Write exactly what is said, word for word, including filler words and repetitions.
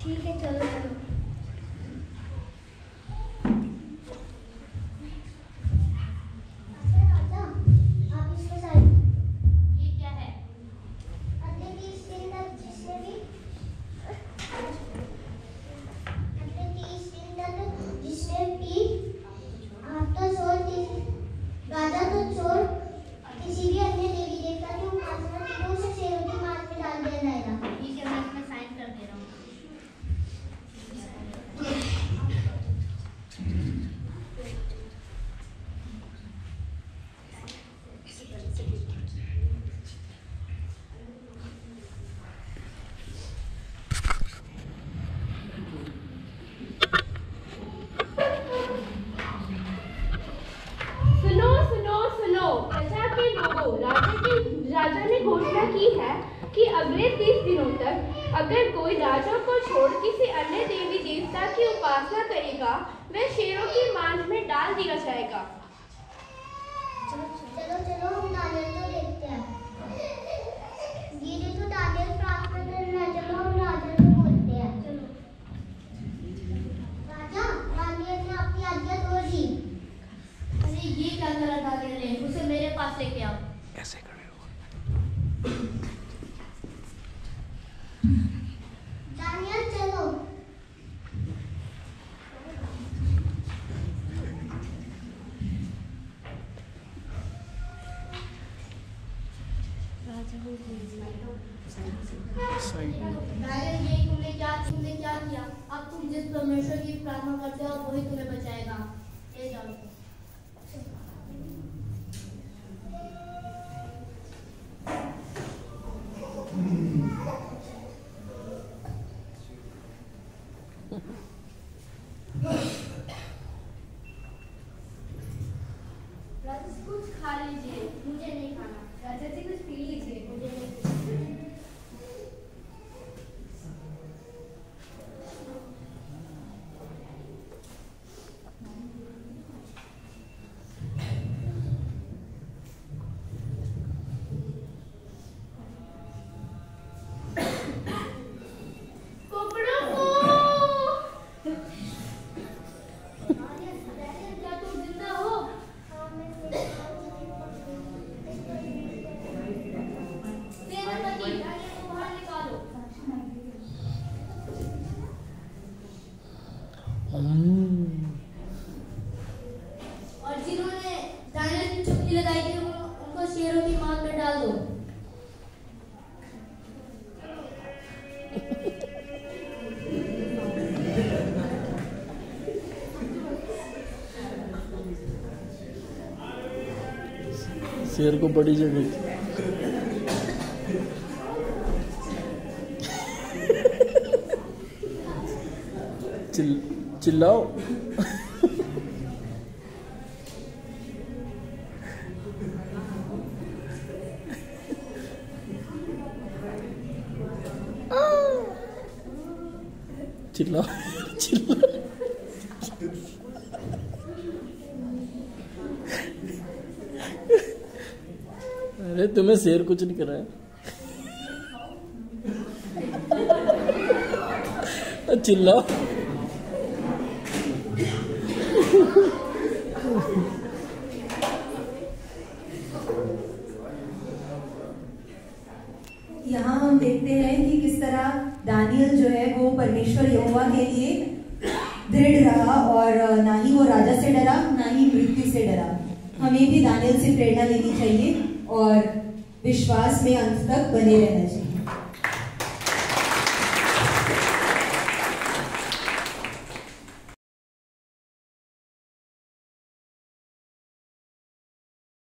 ठीक है, चलो चलो। राजा ने घोषणा की है कि अगले तीस दिनों तक अगर कोई राजा को छोड़ किसी अन्य देवी देवता की उपासना करेगा वह शेरों की मांझ में डाल दिया जाएगा। चलो चलो चलो हम दानियल को देखते हैं। ये देखो दानियल प्रार्थना कर रहा है। चलो हम राजा को बोलते हैं। चलो राजा, दानियल ने अपनी आज्ञा तोड़ दी। अरे ये क्या करा दानियल ने? उसे मेरे पास लेके आओ। कैसे खड़े हो? दानियल चलो। दानियल, ये तुमने क्या तुमने क्या किया? अब तुम जिस परमेश्वर की प्रार्थना करते हो वही तुम्हें बचाएगा। ले जाओ। राजा जी कुछ खा लीजिए। मुझे नहीं खाना। राजा जी कुछ पी लीजिए। मुझे नहीं पीना। और जिन्होंने दानियल की चुप्पी लगाई थी उनको शेरों की मार में डाल दो। शेर को बड़ी जगह चिल चिल्लाओ। चिल्लाओ चिल्लाओ। अरे तुम्हें शेर कुछ नहीं कराया। चिल्लाओ। यहाँ हम देखते हैं कि किस तरह दानियल जो है वो परमेश्वर यहोवा के लिए दृढ़ रहा और ना ही वो राजा से डरा ना ही मृत्यु से डरा। हमें भी दानियल से प्रेरणा लेनी चाहिए और विश्वास में अंत तक बने रहना चाहिए।